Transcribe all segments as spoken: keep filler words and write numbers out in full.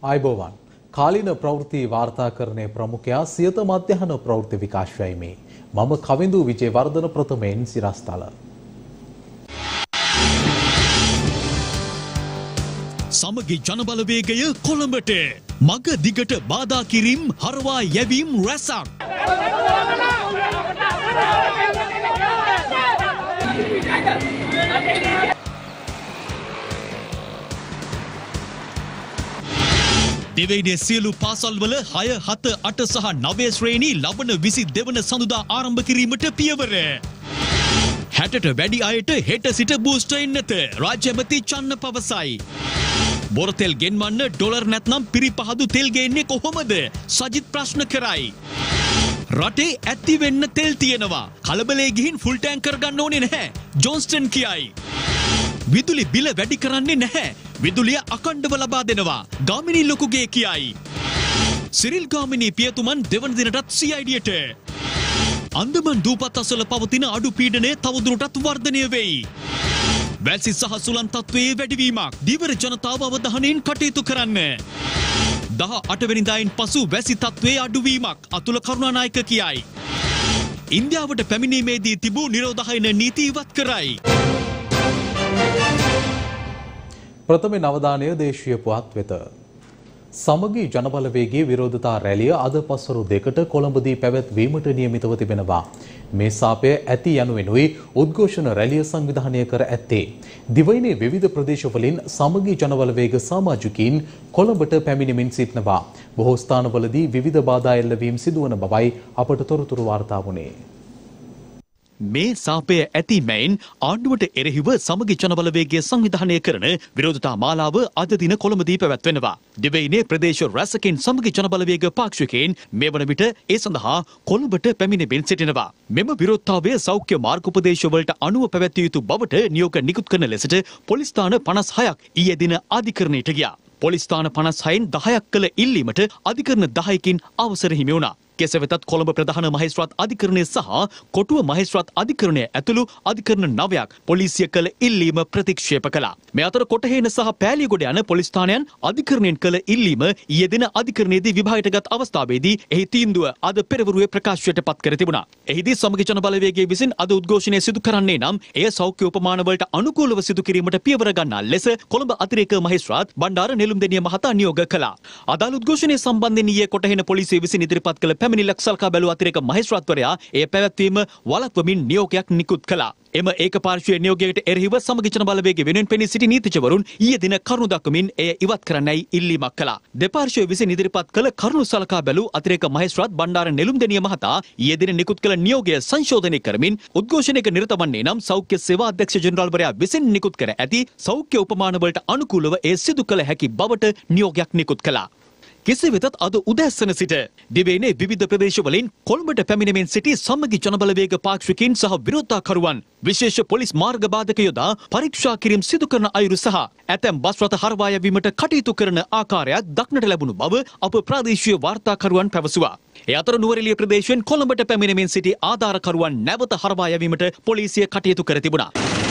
ආයුබෝවන් කාලීන ප්‍රවෘත්ති වාර්තාකරණයේ ප්‍රමුඛයා සියත මධ්‍යහන ප්‍රවෘත්ති විකාශයයි මේ මම කවිඳු විජේවර්ධන ප්‍රථමයෙන් සිරස්තල සමගි ජනබලවේගය කොළඹට මග දිගට බාධා කිරීම හරවා යැවීම් රැසක් දෙවයිනේ සියලු පාසල්වල හය හත අට සහ නවය ශ්‍රේණි ලබන විසි දෙවන සඳුදා ආරම්භ කිරීමට පියවර. හැටට වැඩි අයට හෙට සිට බූස්ටර් එන්නත රාජ්‍ය ඇමති චන්න පවසයි. බොරතෙල් ගෙන්වන්න ඩොලර් නැත්නම් පිරිපහදු තෙල් ගේන්නේ කොහොමද? සජිත් ප්‍රශ්න කරයි. රටේ ඇති වෙන්න තෙල් තියෙනවා. කලබලේ ගිහින් ෆුල් ටැංකර් ගන්න ඕනේ නැහැ. ජොන්ස්ටන් කියයි. විදුලි බිල වැඩි කරන්නේ නැහැ. විදුලිය අකණ්ඩව ලබා දෙනවා. ගාමිණී ලොකුගේ කියයි. සිරිල් ගාමිණී පියතුමන් දෙවන දිනටත් සී අයි ඩියට. අන්දමන් දූපත් අසල පවතින අඩු පීඩනය තවදුරටත් වර්ධනය වෙයි. වැසි සහ සුළං තත්ත්වයේ වැඩිවීමක්. දීවර ජනතාව අවධානයෙන් කටයුතු කරන්න. දහ අට වෙනිදායින් පසු වැසි තත්ත්වයේ අඩුවීමක්. අතුල කරුණානායක කියයි. ඉන්දියාවට පැමිණීමේදී තිබූ නිරෝධායන නීති ඉවත් කරයි. ප්‍රථම නවදානය දේශීය පුවත් වෙත. සමගි ජනබලවේගයේ විරෝධතා රැළිය අද පස්වරු දෙකට කොළඹදී පැවැත්වීමට නියමිතව තිබෙනවා. මේ සාපය ඇති යනුවෙනුයි උද්ඝෝෂණ රැළිය සංවිධානය කර ඇත්තේ. දිවයිනේ විවිධ ප්‍රදේශවලින් සමගි ජනබලවේග සමාජිකයින් කොළඹට පැමිණෙමින් සිටිනවා. බොහෝ ස්ථානවලදී විවිධ බාධා එල්ලවීම් සිදුවන බවයි අපට තොරතුරු වාර්තා වුණේ. මේ සාපය ඇති මැයින් ආණ්ඩුවට එරෙහිව සමගි ජනබලවේගය සංවිධානය කරන විරෝධතා මාලාව අද දින කොළඹදී පැවැත්වෙනවා. දිවයිනේ ප්‍රදේශ රැසකින් සමගි ජනබලවේග පාක්ෂිකයින් මේ වන විට ඒ සඳහා කොළඹට පැමිණෙමින් සිටිනවා. මෙම විරෝධතාවය සෞඛ්‍ය මාර්ගෝපදේශවලට අනුව පැවැත්විය යුතු බවට නියෝග නිකුත් කරන ලෙසට පොලිස් ස්ථාන පනස් හයක් ඊයේ දින අධිකරණයට ගියා. පොලිස් ස්ථාන පනස් හයෙන් දහයක් කළ ඉල්ලීමට අධිකරණ දහයකින් අවසර හිමි වුණා. කෙසේ වෙතත් කොළඹ ප්‍රධාන මහේස්ත්‍රාත් අධිකරණය සහ කොටුව මහේස්ත්‍රාත් අධිකරණය ඇතුළු අධිකරණ නවයක් පොලිසිය කළ ඉල්ලීම ප්‍රතික්ෂේප කළා. මේ අතර කොටහේන සහ පෑලියගොඩ යන පොලිස් ස්ථානයන් අධිකරණයෙන් කළ ඉල්ලීම ඊයේ දින අධිකරණයේදී විභාගයටගත් අවස්ථාවේදී එහි තීන්දුව අද පෙරවරුවේ ප්‍රකාශයට පත් කර තිබුණා. එහිදී සමගි ජනබලවේගයේ විසින් අද උද්ඝෝෂණය සිදු කරන්නේ නම් එය සෞඛ්‍ය උපමානවලට අනුකූලව සිදු කිරීමට පියවර ගන්නා ලෙස කොළඹ අතිරේක මහේස්ත්‍රාත් බණ්ඩාර නෙළුම්දෙණිය මහතා නියෝග කළා. අදාළ උද්ඝෝෂණය සම්බන්ධයෙන් ඊයේ කොටහේන පොලිසිය විසින් ඉදිරිපත් කළ පැමිණිල්ලක් සලකා බැලූ අතිරේක මහේස්ත්‍රාත්වරයා එය පැවැත්වීම වළක්වමින් නියෝගයක් නිකුත් කළා. එම ඒක පාර්ශ්වීය නියෝගයකට එරෙහිව සමගි ජනබලවේගය වෙනුවෙන් පෙනී සිටි නීතිඥවරුන් ඊයේ දින කරුණු දක්වමින් එය ඉවත් කරන්නයි ඉල්ලීමක් කළා. දෙපාර්ශ්වය විසින් ඉදිරිපත් කළ කරුණු සලකා බැලූ අතිරේක මහේස්ත්‍රාත් බණ්ඩාර නෙළුම්දෙණිය මහතා ඊයේ දින නිකුත් කළ නියෝගය සංශෝධනය කරමින් උද්ඝෝෂණයක නිරත වන්නේ නම් සෞඛ්‍ය සේවා අධ්‍යක්ෂ ජෙනරාල්වරයා විසින් නිකුත් කර ඇති සෞඛ්‍ය උපමානවලට අනුකූලව එය සිදු කළ හැකි බවට නියෝගයක් නිකුත් කළා. කෙසේ වෙතත් අද උදැස්සන සිට දිවයිනේ විවිධ ප්‍රදේශවලින් කොළඹට පැමිණෙමින් සිටි සමගි ජනබලවේග පාක්ෂිකයින් සහ විරෝධතාකරුවන් විශේෂ පොලිස් මාර්ග බාධක යොදා පරීක්ෂා කිරීම සිදු කරන අයුරු සහ ඇතැම් බස් රථ හරවා යැවීමට කටයුතු කරන ආකාරයක් දක්නට ලැබුණු බව අප ප්‍රාදේශීය වාර්තාකරුවන් පැවසුවා. ඒ අතර නුවරඑළිය ප්‍රදේශයෙන් කොළඹට පැමිණෙමින් සිටි ආධාරකරුවන් නැවත හරවා යැවීමට පොලිසිය කටයුතු කර තිබුණා.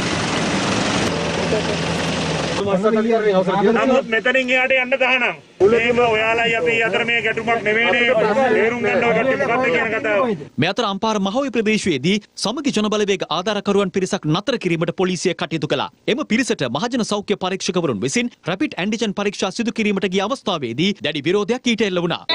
නමුත් මෙතනින් එහාට යන්න තහනම්. මේක ඔයාලයි අපි අතර මේ ගැටුමක් නෙවෙයිනේ. තේරුම් ගන්න ඕනේ මොකක්ද කියන කතාව. මේ අතර අම්පාර මහෝයි ප්‍රදේශයේදී සමගි ජනබලවේග ආධාරකරුවන් පිරිසක් නතර කිරීමට පොලිසිය කටයුතු කළා. එම පිරිසට මහජන සෞඛ්‍ය පරීක්ෂකවරුන් විසින් රැපිඩ් ඇන්ටිජන් පරීක්ෂා සිදු කිරීමට ගිය අවස්ථාවේදී දැඩි විරෝධයක් ඊට එල්ල වුණා.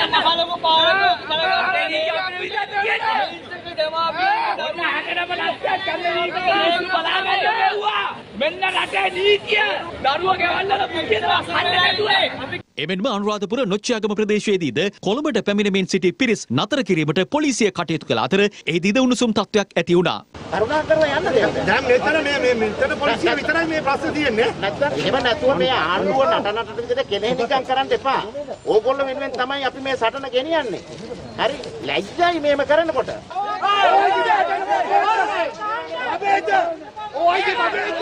මෙන්න රටේ නීතිය දරුවෝ ගෙවල්වල පිටිදවස් හන්න නැතුවේ. එමෙන්ම අනුරාධපුර නොච්චියාගම ප්‍රදේශයේදීද කොළඹට පැමිණෙමින් සිටි පිරිස් නතර කිරීමට පොලිසිය කටයුතු කළ අතර එහිදීද උණුසුම් තත්ත්වයක් ඇති වුණා. කරුණා කරලා යන්න දෙන්න. දැන් මෙතන මේ මේ මෙතන පොලිසිය විතරයි මේ ප්‍රශ්න තියෙන්නේ. නැත්නම් එහෙම නැතුව මේ ආණ්ඩුව නටනට විදිහට කෙනෙක් නිකන් කරන්න එපා. ඕගොල්ලෝ වෙනුවෙන් තමයි අපි මේ සටන ගෙනියන්නේ. හරි ලැජ්ජයි මේම කරනකොට. අබේද ඔයයි අබේද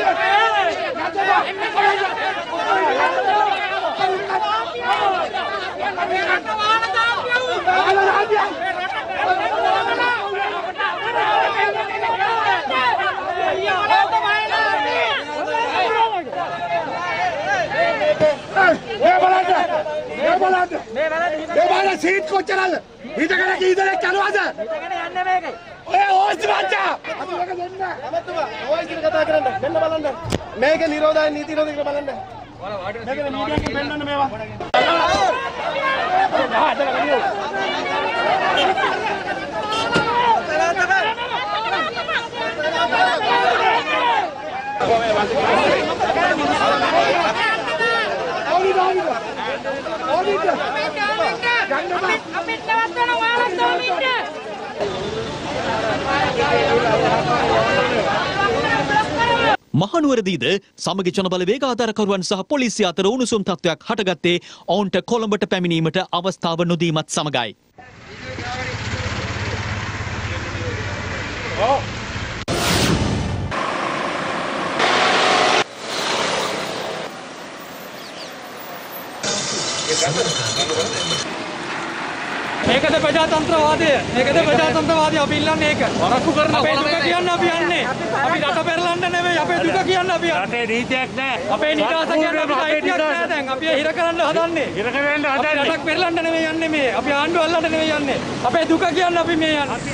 මේ බලන්න. මේ බලන්න. මේ බලන්න සීට් කොච්චරද? හිටගෙන කී දෙනෙක් යනවද? හිටගෙන යන්නේ මේකේ. ඔය ඕයිස් මචං. අපි එක දෙන්න. අමතුමා ඕයිස් ඉර කතා කරන්න. මෙන්න බලන්න. මේකේ නිරෝධය නීති විරෝධී කියලා බලන්න. මේකේ මීඩියා එකේ පෙන්නන්න මේවා. මහනුවරදීද සමගි ජනබලවේග ආධාරකරුවන් සහ පොලිසිය අතර උණුසුම් තත්ත්වයක් හටගත්තේ ඔවුන්ට කොළඹට පැමිණීමට අවස්ථාව නොදීමත් සමගයි. මේකද ප්‍රජාතන්ත්‍රවාදය මේකද ප්‍රජාතන්ත්‍රවාදය අපි ඉල්ලන්නේ ඒක වරක්කු කරන අපේ දුක කියන්න අපි යන්නේ අපි රට පෙරලන්න නෙවෙයි අපේ දුක කියන්න අපි යන්නේ රටේ නීතියක් නැහැ අපේ නිදහස කියන්න අපිට අයිතියක් නැහැ දැන් අපි හිර කරන්න හදන්නේ හිර කරන්න හදන්නේ රටක් පෙරලන්න නෙවෙයි යන්නේ මේ අපි ආණ්ඩුව අල්ලන්න නෙවෙයි යන්නේ අපේ දුක කියන්න අපි මේ යන්නේ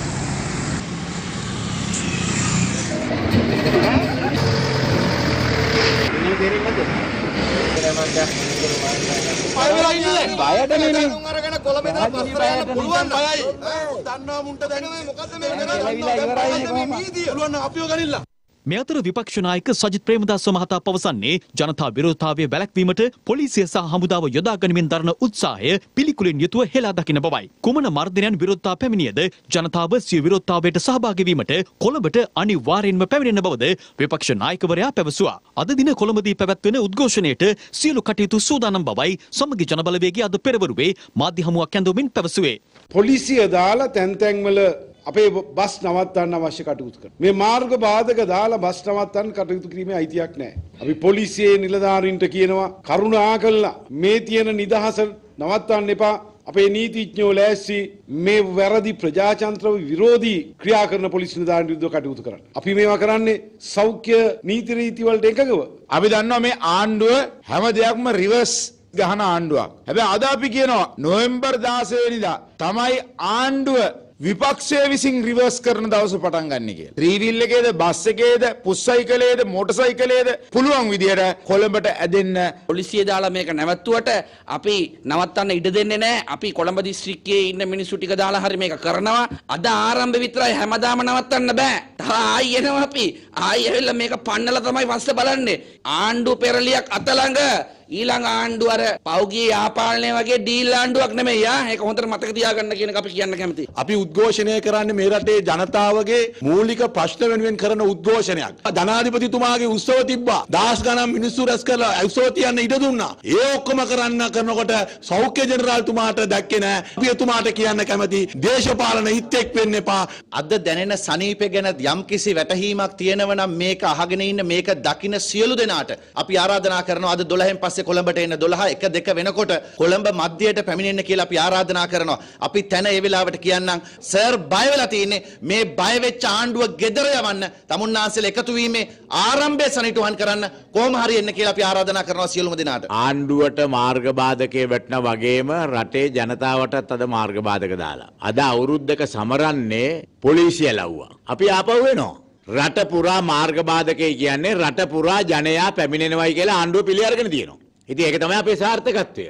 මේ අතර විපක්ෂ නායක සජිත් ප්‍රේමදාස මහතා පවසන්නේ ජනතා විරෝධතාවය වැළැක්වීමට පොලිසිය සහ හමුදාව යොදා ගනිමින් දරන උත්සාහය පිළිකුලින් යුතුව හෙලා දකින බවයි. කුමන මර්ධනයන් විරෝධතා පැමිණියද ජනතාව සිය විරෝධතාවයට සහභාගී වීමට කොළඹට අනිවාර්යෙන්ම පැමිණෙන බවද විපක්ෂ නායකවරයා පැවසුවා. අද දින කොළඹදී පැවැත්වෙන උද්ඝෝෂණයට සියලු කටයුතු සූදානම් බවයි සමගි ජනබලවේගයේ අද පෙරවරුවේ මාධ්‍ය හමුවක් ඇඳවමින් පැවසුවේ. පොලිසිය දාලා තැන් තැන්වල අපේ බස් නවත්තන්න අවශ්‍ය කටයුතු කරනවා. මේ මාර්ග බාධක දාලා බස් නවත්තන්න කටයුතු කිරීමේ අයිතියක් නැහැ. අපි පොලිසියේ නිලධාරීන්ට කියනවා කරුණාකරලා මේ තියෙන නිදහස නවත්තන්න එපා. අපේ නීතිඥයෝ ලෑස්ති මේ වැරදි ප්‍රජාතන්ත්‍ර විරෝධී ක්‍රියා කරන පොලිස් නිලධාරීන් විරුද්ධව කටයුතු කරන්න. අපි මේවා කරන්නේ සෞඛ්‍ය නීති රීති වලට එකගව. අපි දන්නවා මේ ආණ්ඩුව හැම දෙයක්ම රිවර්ස් ගහන ආණ්ඩුවක්. හැබැයි අද අපි කියනවා නොවැම්බර් දාස වෙනිදා තමයි ආණ්ඩුව විපක්ෂය විසින් රිවර්ස් කරන දවස පටන් ගන්න කියලා. ත්‍රිවිල් එකේද බස් එකේද පුස් සයිකලේද මෝටර් සයිකලේද පුළුවන් විදියට කොළඹට ඇදෙන්න පොලිසිය දාලා මේක නැවතුවට අපි නවත්තන්න ඉඩ දෙන්නේ නැහැ. අපි කොළඹ දිස්ත්‍රික්කයේ ඉන්න මිනිස්සු ටික දාලා හරි මේක කරනවා. අද ආරම්භ විතරයි හැමදාම නවත්තන්න බෑ. ආයි එනවා අපි. ආයි ඇවිල්ලා මේක පන්නලා තමයි පස්සේ බලන්නේ. ආණ්ඩු පෙරලියක් අත ළඟ ඊළඟ ආණ්ඩුව අර පෞගිය යාපාලනය වගේ ඩීල් ආණ්ඩුවක් නෙමෙයි ආ. ඒක හොඳට මතක තියාගන්න කියන එක අපි කියන්න කැමතියි. අපි උද්ඝෝෂණය කරන්නේ මේ රටේ ජනතාවගේ මූලික ප්‍රශ්න වෙනුවෙන් කරන උද්ඝෝෂණයක්. ජනාධිපතිතුමාගේ උත්සව තිබ්බා. දහස් ගණන් මිනිස්සු රැස් කරලා උත්සව තියන්න ඉඩ දුන්නා. ඒ ඔක්කොම කරන්න කරනකොට සෞඛ්‍ය ජෙනරාල්තුමාට දැක්කේ නෑ. අපි එතුමාට කියන්න කැමති දේශපාලන හිතෙක් වෙන්න එපා. අද දැනෙන සනීපය ගැන යම්කිසි වැටහීමක් තියෙනවා නම් මේක අහගෙන ඉන්න මේක දකින සියලු දෙනාට අපි ආරාධනා කරනවා අද දොළහෙන් පස්සේ කොළඹට එන්න දොළහ එක දෙක වෙනකොට කොළඹ මධ්‍යයට පැමිණෙන්න කියලා අපි ආරාධනා කරනවා. අපි තැන ඒ වෙලාවට කියන්නම් සර් බය වෙලා තියෙන්නේ මේ බය වෙච්ච ආණ්ඩුව ගෙදර යවන්න තමුන්නාන්සේලා එකතු වීමේ ආරම්භය සනිටුහන් කරන්න කොහොම හරි එන්න කියලා අපි ආරාධනා කරනවා සියලුම දෙනාට. ආණ්ඩුවට මාර්ග බාධකේ වැටෙන වගේම රටේ ජනතාවටත් අද මාර්ග බාධක දාලා. අද අවුරුද්දක සමරන්නේ පොලිසිය ලව්වා. අපි ආපහු වෙනවා. රට පුරා මාර්ග බාධකේ කියන්නේ රට පුරා ජනයා පැමිණෙනවයි කියලා ආණ්ඩුව පිළි අරගෙන තියෙනවා. ඉතින් ඒක තමයි අපේ සාර්ථකත්වය.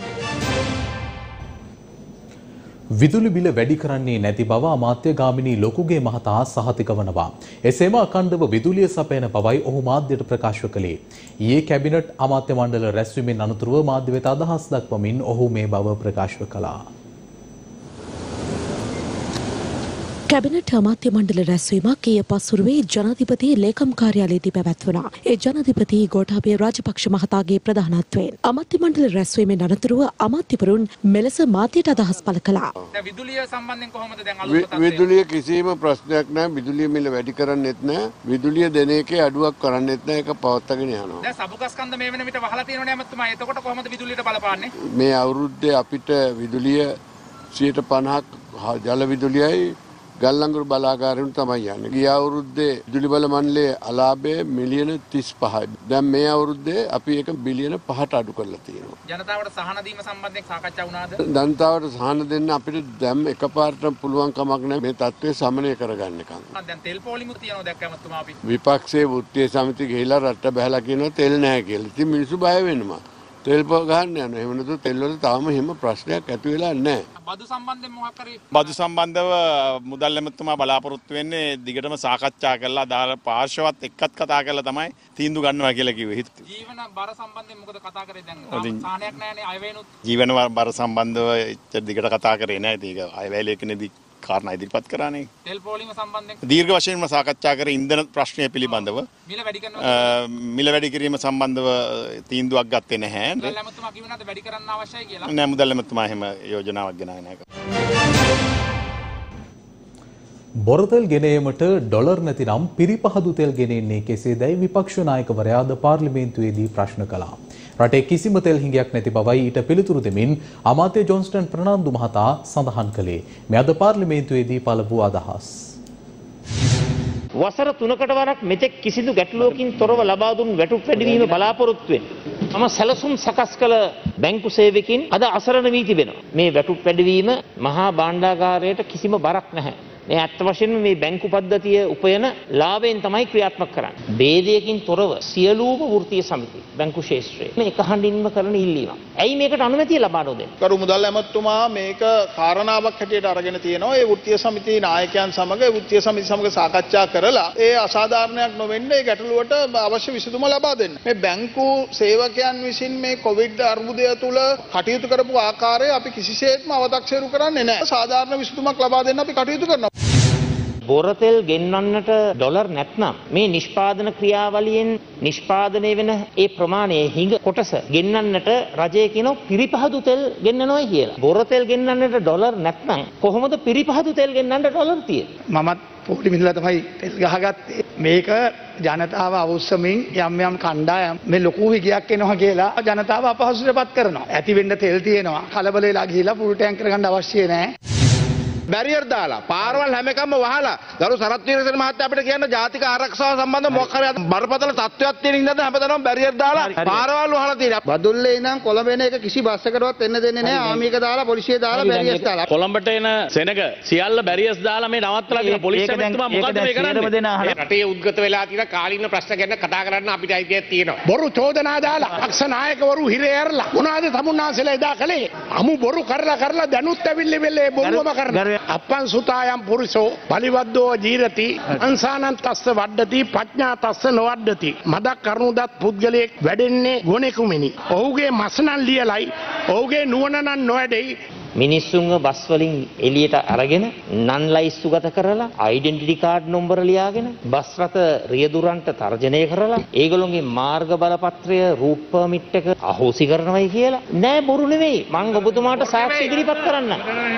විදුලි බිල වැඩි කරන්නේ නැති බව අමාත්‍ය ගාමිණී ලොකුගේ මහතා සහතික වනවා. එසේම අඛණ්ඩව විදුලිය සපයන බවයි ඔහු මාධ්‍යයට ප්‍රකාශ කළේ. ඊයේ කැබිනට් අමාත්‍ය මණ්ඩල රැස්වීමෙන් අනතුරුව මාධ්‍ය වෙත අදහස් දක්වමින් ඔහු මේ බව ප්‍රකාශ කළා. කැබිනට් අමාත්‍ය මණ්ඩල රැස්වීමක් ඊයේ පස්වරුවේ ජනාධිපති ලේකම් කාර්යාලයේදී පැවැත්වුණා. ඒ ජනාධිපති ගෝඨාභය රාජපක්ෂ මහතාගේ ප්‍රධානත්වයෙන් අමාත්‍ය මණ්ඩල රැස්වීමෙන් අනතුරුව අමාත්‍යවරුන් මෙලෙස මාධ්‍යට අදහස් පළ කළා. විදුලිය සම්බන්ධයෙන් කොහොමද දැන් අලුත් තත්ත්වය? විදුලිය කිසිම ප්‍රශ්නයක් නැහැ. විදුලිය මිල වැඩි කරන්නෙත් නැහැ. විදුලිය දෙන එකේ අඩුවක් කරන්නෙත් නැහැ. ඒක පවත්වාගෙන යනවා. දැන් සබුකස්කන්ධ මේ වෙන විට වහලා තියෙනවනේ අමතුමා. එතකොට කොහොමද විදුලියට බලපාන්නේ? මේ අවුරුද්දේ අපිට විදුලිය සියයට පනහක් ජල විදුලියයි ගල්ලංගුරු බලාගාරයෙන් තමයි යන්නේ. ගිය අවුරුද්දේ විදුලි බල මණ්ඩලයේ අලාභය මිලියන තිස් පහයි. දැන් මේ අවුරුද්දේ අපි ඒක බිලියන පහට අඩු කරලා තියෙනවා. ජනතාවට සහන දීම සම්බන්ධයෙන් සාකච්ඡා වුණාද? ජනතාවට සහන දෙන්න අපිට දැන් එකපාරටම පුළුවන් කමක් නැහැ මේ තත්ත්වය සමනය කරගන්න එකක්. දැන් තෙල් පොලිමුත් තියනවා දැක්කම තුමා අපි. විපක්ෂයේ වෘත්තීය සමිතිය ගිහිලා රට බහැලා කියනවා තෙල් නැහැ කියලා. ඉතින් මිනිස්සු බය වෙනවා. තෙල් ගහන්න යනවා. එහෙම නැතු තෙල් වල තාම එහෙම ප්‍රශ්නයක් ඇති වෙලා නැහැ. බදු සම්බන්ධයෙන් මොකක් කරේ? බදු සම්බන්ධව මුදල් ඇමතුමා බලාපොරොත්තු වෙන්නේ දිගටම සාකච්ඡා කරලා දාල පාර්ශවත් එක්කත් කතා කරලා තමයි තීන්දුව ගන්නවා කියලා කිව්වේ. ජීවන බර සම්බන්ධයෙන් මොකද කතා කරේ දැන්? සාහනයක් නැහැනේ අයවැයනුත්. ජීවන බර සම්බන්ධව එච්චර දිගට කතා කරේ නැහැ. ඒක අයවැයලේකනේදී කාරණා ඉදිරිපත් කරානේ. තෙල් පොලිම සම්බන්ධයෙන් දීර්ඝ වශයෙන්ම සාකච්ඡා කරේ ඉන්ධන ප්‍රශ්නය පිළිබඳව. මිල වැඩි කරනවා. මිල වැඩි කිරීම සම්බන්ධව තීන්දුවක් ගත්තේ නැහැ. මුදල් ඇමතුමා කිව්ව නැද්ද වැඩි කරන්න අවශ්‍යයි කියලා? නෑ මුදල් ඇමතුමා එහෙම යෝජනාවක් ගෙනාවේ නැහැ. බොරතෙල් ගෙනීමට ඩොලර් නැතිනම් පිරිපහදු තෙල් ගෙනෙන්නේ කෙසේදැයි විපක්ෂ නායකවරයාද පාර්ලිමේන්තුවේදී ප්‍රශ්න කළා. රටේ කිසිම තෙල් හිඟයක් නැති බවයි ඊට පිළිතුරු දෙමින් අමාත්‍ය ජොන්ස්ටන් ප්‍රනාන්දු මහතා සඳහන් කළේ. මේ අද පාර්ලිමේන්තුවේදී පළ වූ අදහස්. වසර තුනකට වරක් මෙතෙක් කිසිදු ගැටලුවකින් තොරව ලබා දුන් වැටුප් වැඩිවීම බලාපොරොත්තු වෙන තම සැලසුම් සකස් කළ බැංකු සේවකින් අද අසරණ වී තිබෙනවා. මේ වැටුප් වැඩිවීම මහා භාණ්ඩාගාරයට කිසිම බරක් නැහැ. මේ අත් වශයෙන්ම මේ බැංකු පද්ධතිය උපයන ලාභයෙන් තමයි ක්‍රියාත්මක කරන්නේ. ભેදයකින් තොරව සියලුම වෘත්තීය සමිති බැංකු ශාස්ත්‍රයේ මේ එක හඬින්ම කරන ඉල්ලීමක්. ඇයි මේකට අනුමැතිය ලබා නොදෙන්නේ? කරු මුදල් ඇමතුමා මේක කාරණාවක් හැටියට අරගෙන තියෙනවා. ඒ වෘත්තීය සමිති නායකයන් සමග වෘත්තීය සමිති සමග සාකච්ඡා කරලා ඒ අසාධාරණයක් නොවෙන්නේ ගැටලුවට අවශ්‍ය විසඳුම ලබා දෙන්න. මේ බැංකු සේවකයන් විසින් මේ කොවිඩ් අර්බුදය තුල කටයුතු කරපු ආකාරය අපි කිසිසේත්ම අව탁සේරු කරන්නේ නැහැ. සාධාරණ විසඳුමක් ලබා දෙන්න අපි කටයුතු කරනවා. බොරතෙල් ගෙන්වන්නට ඩොලර් නැත්නම් මේ නිෂ්පාදන ක්‍රියාවලියෙන් නිෂ්පාදනය වෙන ඒ ප්‍රමාණයේ හිඟ කොටස ගෙන්වන්නට රජය කියන පිරිපහදු තෙල් ගෙන්නනොයි කියලා. බොරතෙල් ගෙන්වන්නට ඩොලර් නැත්නම් කොහොමද පිරිපහදු තෙල් ගෙන්නන්න ඩොලර් තියෙන්නේ? මමත් පොඩි මිනිහලා තමයි තෙල් ගහගත්තේ. මේක ජනතාව අවුස්සමින් යම් යම් කණ්ඩායම් මේ ලොකු හිගයක් එනවා කියලා ජනතාව අපහසුතාවපත් කරනවා. ඇති වෙන්න තෙල් තියෙනවා. කලබල වෙලා ගිහිලා පුල් ටැංකර් ගන්න අවශ්‍ය නැහැ. බැරියර් දාලා පාරවල් හැම එකම වහලා ගරු සරත් වීරසේන මහත්තයා අපිට කියන්න ජාතික ආරක්ෂාව සම්බන්ධ මොකක් හරි බරපතල තත්ත්වයක් තියෙන ඉඳන් හැමදාම බැරියර් දාලා පාරවල් වහලා තියෙනවා. බදුල්ලේ ඉඳන් කොළඹ එන එක කිසි බස් එකකටවත් එන්න දෙන්නේ නැහැ. ආමික දාලා පොලිසිය දාලා බැරියර්ස් දාලා. කොළඹට එන සෙනග සියල්ල බැරියර්ස් දාලා මේ නවත්තලා තියෙන පොලිසිය මෙතුමා මොකද්ද මේ කරන්නේ? රටේ උද්ගත වෙලා තියෙන කාලීන ප්‍රශ්න ගැන කතා කරන්න අපිට අයිතියක් තියෙනවා. බොරු චෝදනා දාලා අක්ෂ නායකවරු හිරේ ඇරලා මොනවාද තමුන්නාසලා එදා කළේ? අමු බොරු කරලා කරලා දැනුත් ඇවිල්ලි වෙලේ බොරුවම කරනවා. අප්පන් සුතායම් පුරුෂෝ බලිවද්දෝ ජීරති අංසානං තස්ස වඩ්ඩති පඥා තස්ස නොවඩ්ඩති. මදක් කරුණුදත් පුද්ගලයෙක් වැඩෙන්නේ ගොනෙකුමිනි. ඔහුගේ මසනන් ලියලයි ඔහුගේ නුවණ නම් නොවැඩෙයි. මිනිස්සුන්ව බස් වලින් එළියට අරගෙන නන් ලයිස්තු ගත කරලා ඩෙන්ටිටි කාඩ් නම්බර ලියාගෙන බස් රථ රියදුරන්ට තර්ජනය කරලා ඒගොල්ලෝගේ මාර්ග බලපත්‍රය රූට් පර්මිට් එක අහෝසි කරනවයි කියලා නෑ බොරු නෙවෙයි. මං ඔබතුමාට සාක්ෂි ඉදිරිපත් කරන්න.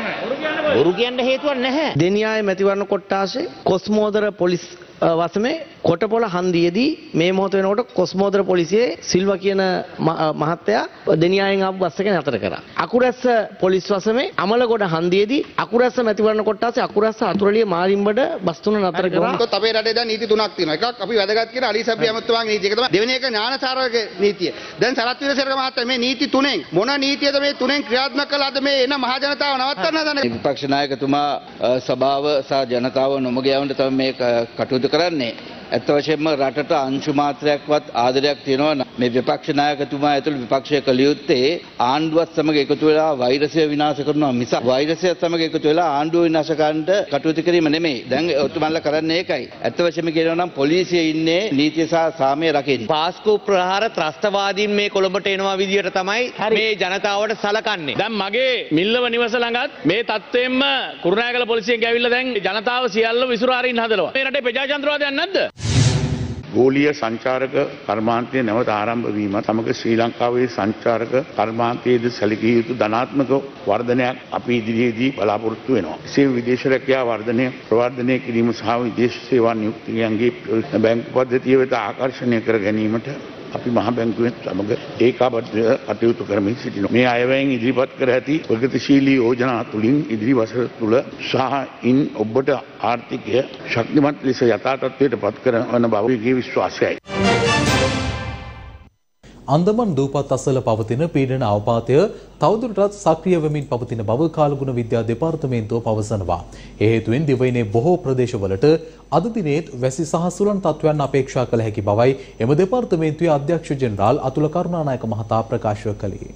බොරු කියන්න හේතුවක් නැහැ. දෙනියාය මැතිවරණ කොට්ටාසේ කොස්මෝදර පොලිස් වසමේ කොටපොළ හන්දියේදී මේ මොහොත වෙනකොට කොස්මෝදර පොලිසියේ සිල්වා කියන මහත්තයා දෙනියායෙන් ආපු බස් එක නතර කරා. අකුරැස්ස පොලිස් වසමේ අමලගොඩ හන්දියේදී අකුරැස්ස මැතිවරණ කොට්ටාසේ අකුරැස්ස අතුරලිය මාරිම්බඩ බස් තුන නතර කරා. අපේ රටේ දැන් නීති තුනක් තියෙනවා. එකක් අපි වැදගත් කියන අලි සබ්බි ඇමතුමාගේ නීතිය. ඒක තමයි. දෙවෙනි එක ඥානසාරගේ නීතිය. දැන් සරත් වීරසේන මහත්තයා මේ නීති තුනෙන් මොන නීතියද මේ තුනෙන් ක්‍රියාත්මක කළාද මේ එන මහ ජනතාව නවත්තන්න හදන්නේ? විපක්ෂ නායකතුමා සභාව සහ ජනතාව නොමග යවන්න තමයි මේ කටයුතු කරන්නේ. ඇත්ත වශයෙන්ම රටට අංශු මාත්‍රයක්වත් ආදරයක් තියෙනවා නම් මේ විපක්ෂ නායකතුමා ඇතුළු විපක්ෂය කළ යුත්තේ ආණ්ඩුවත් සමග එකතු වෙලා වෛරසය විනාශ කරනවා මිස වෛරසය සමග එකතු වෙලා ආණ්ඩුව විනාශ කරන්නට කටයුතු කිරීම නෙමෙයි. දැන් ඔතුමන්ලා කරන්නේ ඒකයි. ඇත්ත වශයෙන්ම කියනවා නම් පොලිසිය ඉන්නේ නීතිය සහ සාමය රකින්න. පාස්කු ප්‍රහාර ත්‍රස්තවාදීන් මේ කොළඹට එනවා විදියට තමයි මේ ජනතාවට සලකන්නේ. දැන් මගේ මිල්ලව නිවස ළඟත් මේ තත්ත්වෙම්ම කුරුණෑගල පොලිසියෙන් ගෑවිල්ලා දැන් ජනතාව සියල්ල විසුරු අරින්න හදනවා. මේ රටේ ප්‍රජාතන්ත්‍රවාදයක් නැද්ද? ගෝලීය සංචාරක කර්මාන්තය නැවත ආරම්භ වීම සමග ශ්‍රී ලංකාවේ සංචාරක කර්මාන්තයේද සැලකිය යුතු ධනාත්මක වර්ධනයක් අපි ඉදිරියේදී බලාපොරොත්තු වෙනවා. එසේ විදේශ රැකියාව වර්ධනය ප්‍රවර්ධනය කිරීම සහ විදේශ සේවා නියුක්තියන්ගේ බැංකු පද්ධතිය වෙත ආකර්ෂණය කර ගැනීමට අපි මහ බැංකුවෙන් සමග ඒකාබද්ධව කටයුතු කරමින් සිටිනවා. මේ අයවැයෙන් ඉදිරිපත් කර ඇති ප්‍රගතිශීලී යෝජනා තුලින් ඉදිරි වසර තුල සහ ඉන් ඔබට ආර්ථිකය ශක්තිමත් ලෙස යථා තත්ත්වයට පත් කරන බවගේ විශ්වාසයයි. අන්දමන් දූපත් අසල පවතින පීඩන අවපාතය තවදුරටත් සක්‍රිය වෙමින් පවතින බව කාලගුණ විද්‍යා දෙපාර්තමේන්තුව පවසනවා. ඒ හේතුවෙන් දිවයිනේ බොහෝ ප්‍රදේශවලට අද දිනේත් වැසි සහ සුළං තත්ත්වයන් අපේක්ෂා කළ හැකි බවයි එම දෙපාර්තමේන්තුවේ අධ්‍යක්ෂ ජෙනරාල් අතුල කරුණානායක මහතා ප්‍රකාශ කළේ.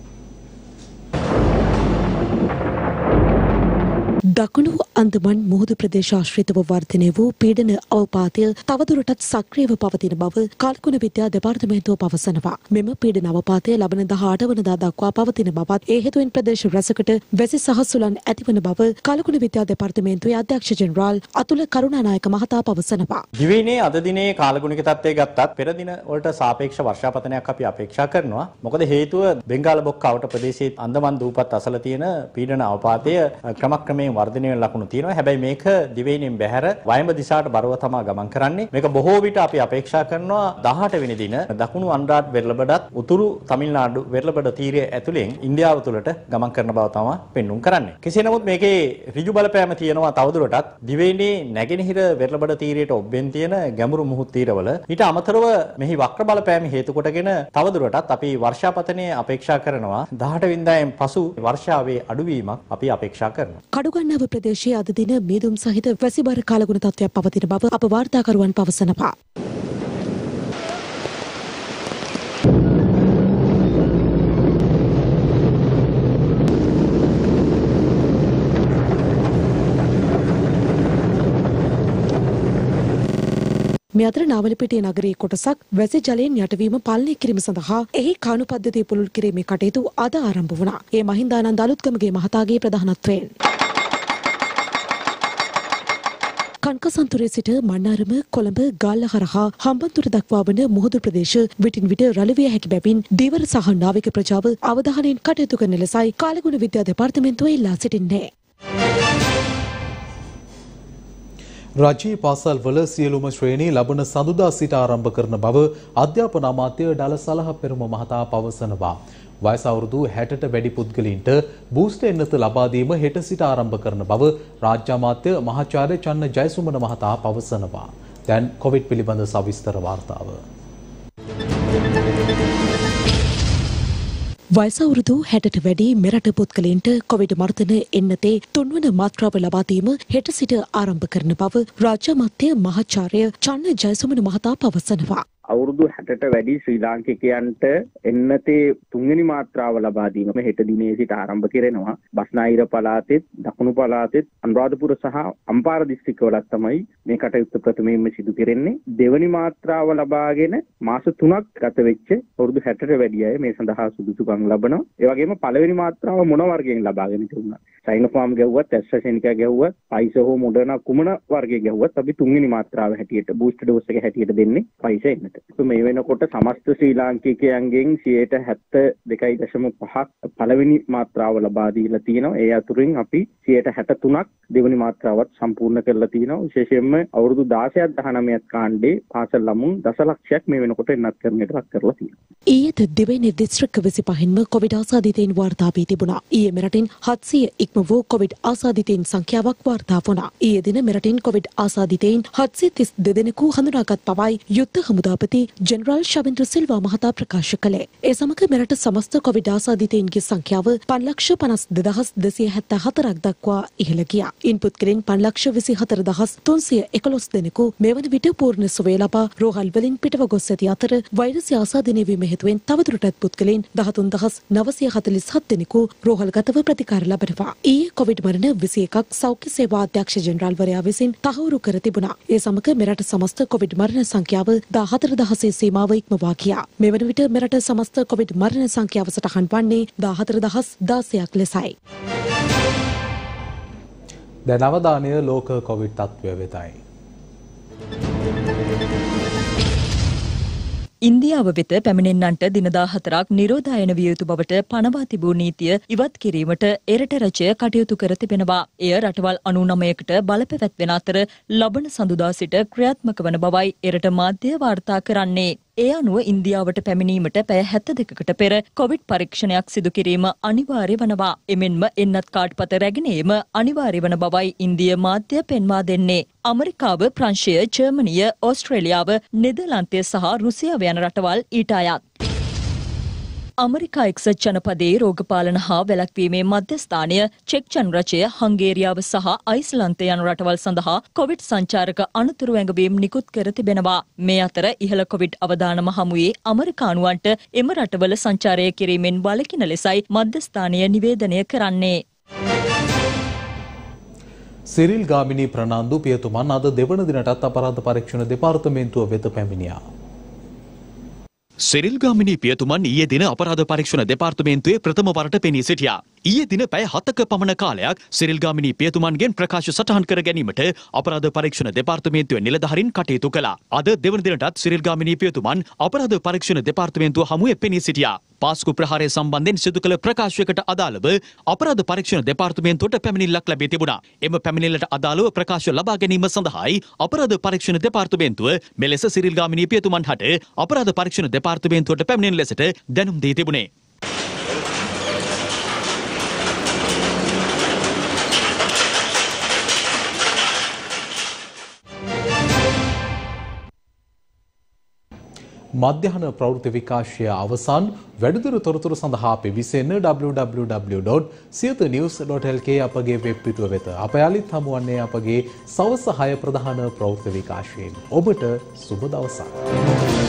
දකුණු අන්දමන් මුහුදු ප්‍රදේශාශ්‍රිතව වර්ධනය වූ පීඩන අවපාතය තවදුරටත් සක්‍රියව පවතින බව කාලගුණ විද්‍යා දෙපාර්තමේන්තුව පවසනවා. මෙම පීඩන අවපාතය ලබන දහඅට වනදා දක්වා පවතින බවත් ඒ හේතුවෙන් ප්‍රදේශ රැසකට වැසි සහ සුළං ඇතිවන බව කාලගුණ විද්‍යා දෙපාර්තමේන්තුවේ අධ්‍යක්ෂ ජෙනරාල් අතුල කරුණානායක මහතා පවසනවා. දිවයිනේ අද දිනේ කාලගුණික තත්ත්වය ගත්තත් පෙර දින වලට සාපේක්ෂ වර්ෂාපතනයක් අපි අපේක්ෂා කරනවා. මොකද හේතුව බෙන්ගාල බොක්ක අවට ප්‍රදේශයේ අන්දමන් දූපත් අසල තියෙන පීඩන අවපාතය ක්‍රමක්‍රමයෙන් වර්ධනය වෙන ලකුණු තියෙනවා. හැබැයි මේක දිවයිනෙන් බැහැර වයඹ දිශාවට බරව තමා ගමන් කරන්නේ. මේක බොහෝ විට අපි අපේක්ෂා කරනවා දහඅට වෙනි දින දකුණු අන්රාඩ් වෙරළබඩත් උතුරු තමිල්නාඩු වෙරළබඩ තීරය ඇතුළෙන් ඉන්දියාව තුළට ගමන් කරන බව තමයි පෙන්වුම් කරන්නේ. කෙසේ නමුත් මේකේ ඍජු බලපෑම තියෙනවා තවදුරටත් දිවයිනේ නැගෙනහිර වෙරළබඩ තීරයට ඔබ්බෙන් තියෙන ගැඹුරු මුහුදු තීරවල. ඊට අමතරව මෙහි වක්‍ර බලපෑම හේතු කොටගෙන තවදුරටත් අපි වර්ෂාපතනය අපේක්ෂා කරනවා. දහඅට වෙනිදායෙන් පසු වර්ෂාවේ අඩුවීමක් අපි අපේක්ෂා කරනවා. කඩුගන්නව ප්‍රදේශයේ අද දින මීදුම් සහිත වැසිබර කාලගුණ තත්ත්වයක් පවතින බව අප වාර්තාකරුවන් පවසනවා. මේ අතර නාවලපිටිය නගරයේ කොටසක් වැසි ජලයෙන් යටවීම පාලනය කිරීම සඳහා එහි කාණු පද්ධතිය පුළුල් කිරීමේ කටයුතු අද ආරම්භ වුණා. ඒ මහින්දානන්ද අලුත්ගමගේ මහතාගේ ප්‍රධානත්වයෙන්. කන්කසන්තුරේ සිට මන්නාරම කොළඹ ගාල්ල හරහා හම්බන්තොට දක්වා වන මුහුදු ප්‍රදේශ විටින් විට රළ විය හැකි බැවින් දීවර සහ නාවික ප්‍රජාව අවධානයෙන් කටයුතු කරන ලෙසයි කාලගුණ විද්‍යා දෙපාර්තමේන්තුව ඉල්ලා සිටින්නේ. රජයේ පාසල් වල සියලුම ශ්‍රේණි ලබන සඳුදා සිට ආරම්භ කරන බව අධ්‍යාපන අමාත්‍ය ඩල සලහ පෙරම මහතා පවසනවා. වයස අවුරුදු හැටට වැඩි පුද්ගලයින්ට බූස්ටර් එන්නත ලබා දීම හෙට සිට ආරම්භ කරන බව රාජ්‍ය අමාත්‍ය මහාචාර්ය චන්න ජයසුමන මහතා පවසනවා. දැන් කොවිඩ් පිළිබඳ සවිස්තර වාර්තාව. වයස අවුරුදු හැටට වැඩි මෙරට පුද්ගලයන්ට කොවිඩ් මර්ධන එන්නතේ තුන්වන මාත්‍රාව ලබා දීම හෙට සිට ආරම්භ කරන බව රාජ්‍ය අමාත්‍ය මහාචාර්ය චන්න ජයසුමන මහතා පවසනවා. අවුරුදු හැටට වැඩි ශ්‍රී ලාංකිකයන්ට එන්නතේ තුන්වෙනි මාත්‍රාව ලබා දීම හෙට දිනේ සිට ආරම්භ කෙරෙනවා. බස්නාහිර පළාතෙත්, දකුණු පළාතෙත්, අනුරාධපුර සහ අම්පාර දිස්ත්‍රික්කවල තමයි මේ කටයුත්ත ප්‍රථමයෙන්ම සිදු කෙරෙන්නේ. දෙවනි මාත්‍රාව ලබාගෙන මාස තුනක් ගත වෙච්ච අවුරුදු හැටට වැඩි අය මේ සඳහා සුදුසුකම් ලබනවා. ඒ වගේම පළවෙනි මාත්‍රාව මොන වර්ගයෙන් ලබාගෙන තිබුණා. සයිනෝෆාර්ම් ගැව්වත්, ඇස්ට්‍රාසෙනිකා ගැව්වත්, ෆයිසර් හෝ මොඩර්නා කුමන වර්ගයේ ගැව්වත් අපි තුන්වෙනි මාත්‍රාව හැටියට බූස්ටර් ඩෝස් එක හැටියට දෙන්නේ ෆයිසර් එන්නත. මේ වෙනකොට සමස්ත ශ්‍රී ලාංකිකයන්ගෙන් සියයට හැත්තෑ දෙකයි දශම පහක් පළවෙනි මාත්‍රාව ලබා දීලා තියෙනවා. ඒ අතුරින් අපි සියයට හැට තුනක් දෙවෙනි මාත්‍රාවත් සම්පූර්ණ කරලා තියෙනවා. විශේෂයෙන්ම අවුරුදු දාසයක් දහනවයක් කාණ්ඩේ පාසල් ළමුන් දසලක්ෂයක් මේ වෙනකොට එන්නත් කරන්නට ලක් කරලා තියෙනවා. ඊයේත් දිවයිනේ දිස්ත්‍රික්ක විසිපහින්ම කොවිඩ් ආසාදිතයින් වාර්තා වී තිබුණා. ඊයේ මෙරටින් හත්සිය ඉක්ම වූ කොවිඩ් ආසාදිතයින් සංඛ්‍යාවක් වාර්තා වුණා. ඊයේ දින මෙරටින් කොවිඩ් ආසාදිතයින් හත්සිය තිස් දෙක දෙනෙකු හඳුනාගත් බවයි යුද්ධ හමුදාපති ජෙනරාල් ශවින්ද්‍ර සිල්වා මහතා ප්‍රකාශ කළේ. ඒ සමග මෙරට සමස්ත කොවිඩ් ආසාදිතයින්ගේ සංඛ්‍යාව පන්ලක්ෂ පනස් දෙදහස් දෙසිය හැත්තෑ හතරක් දක්වා ඉහළ ගියා. ඉන් පුද්ගලයන් පන්ලක්ෂ විසි හතර දහස් තුන්සිය එකොළොස් දෙනෙකු මේ වන විට පූර්ණ සුවය ලබා රෝහල් වලින් පිටව ගොස් ඇති අතර වෛරසය ආසාදනය වීම හේතුවෙන් තවදුරටත් පුද්ගලයන් දහතුන් දහස් නවසිය හතළිස් හත් දෙනෙකු රෝහල්ගතව ප්‍රතිකාර ලබනවා. ඊයේ කොවිඩ් මරණ විසි එකක් සෞඛ්‍ය සේවා අධ්‍යක්ෂ ජෙනරාල්වරයා විසින් තහවුරු කර තිබුණා. ඒ සමග මෙරට සමස්ත කොවිඩ් මරණ සංඛ්‍යාව දාහතර දහසේ සීමාව ඉක්මවා ගියා. මේ වන විට මෙරට සමස්ත කොවිඩ් මරණ සංඛ්‍යාව සටහන් වන්නේ දාහතර දහස් දාසයක් ලෙසයි. දැන් අවධානය ලෝක කොවිඩ් තත්ත්වය වෙතයි. ඉන්දියාව වෙත පැමිණෙන්නන්ට දින දාහතරක් නිරෝධායන විය යුතු බවට පනවා තිබූ නීතිය ඉවත් කිරීමට එරට රජය කටයුතු කර තිබෙනවා. එය රටවල් අනූනමයකට බලපැවැත්වෙන අතර ලබන සඳුදා සිට ක්‍රියාත්මක වන බවයි එරට මාධ්‍ය වාර්තා කරන්නේ. ඒ අනුව ඉන්දියාවට පැමිණීමට පැය හැත්තෑ දෙකකට පෙර කොවිඩ් පරීක්ෂණයක් සිදු කිරීම අනිවාර්ය වනවා. එමෙන්ම එන්නත් කාඩ්පත රැගෙන ඒම අනිවාර්ය වන බවයි ඉන්දිය මාධ්‍ය පෙන්වා දෙන්නේ. ඇමරිකාව, ප්‍රංශය, ජර්මනිය, ඕස්ට්‍රේලියාව, නෙදර්ලන්තය සහ රුසියාව යන රටවල් ඊට අයත්. ඇමරිකා එක්සත් ජනපදයේ රෝගපාලන හා වැළැක්වීමේ මධ්‍යස්ථානය, චෙක් ජනරජය, හංගේරියාව සහ අයිස්ලන්තය යන රටවල් සඳහා කොවිඩ් සංචාරක අනතුරු ඇඟවීම් නිකුත් කර තිබෙනවා. මේ අතර ඉහළ කොවිඩ් අවදානම හමුවේ ඇමරිකානුවන්ට එම රටවල සංචාරය කිරීමෙන් වළකින ලෙසයි මධ්‍යස්ථානය නිවේදනය කරන්නේ. සිරිල් ගාමිණී ප්‍රනාන්දු පියතුමන් අද දෙවන දිනටත් අපරාධ පරීක්ෂණ දෙපාර්තමේන්තුව වෙත පැමිණියා. සිරිල් ගාමිණී පියතුමන් ඊයේ දින අපරාධ පරීක්ෂණ දෙපාර්තමේන්තුවේ ප්‍රථම වරට පෙනී සිටියා. ඊයේ දින පැය හතක පමණ කාලයක් සිරිල් ගාමිණී පියතුමන්ගෙන් ප්‍රකාශ සටහන් කර ගැනීමට අපරාධ පරීක්ෂණ දෙපාර්තමේන්තුවේ නිලධාරීන් කටයුතු කළා. අද දෙවන දිනටත් සිරිල් ගාමිණී පියතුමන් අපරාධ පරීක්ෂණ දෙපාර්තමේන්තුව හමුවේ පෙනී සිටියා. පාස්කු ප්‍රහාරය සම්බන්ධයෙන් සිදු කළ ප්‍රකාශයකට අදාළව අපරාධ පරීක්ෂණ දෙපාර්තමේන්තුවට පැමිණිල්ලක් ලැබී තිබුණා. එම පැමිණිල්ලට අදාළව ප්‍රකාශ ලබා ගැනීම සඳහායි අපරාධ පරීක්ෂණ දෙපාර්තමේන්තුව මෙලෙස සිරිල් ගාමිණී පියතුමන් හට අපරාධ පරීක්ෂණ දෙපාර්තමේන්තුවට පැමිණෙන ලෙසට දැනුම් දී තිබුණේ. මධ්‍යහන ප්‍රවෘත්ති විකාශය අවසන්. වැඩිදුර තොරතුරු සඳහා පිවිසෙන්න w w w dot siyatha news dot l k අපගේ වෙබ් පිටුව වෙත. අප යාලිත් හමුවන්නේ අපගේ සවස හය ප්‍රධාන ප්‍රවෘත්ති විකාශයෙන්. ඔබට සුබ දවසක්.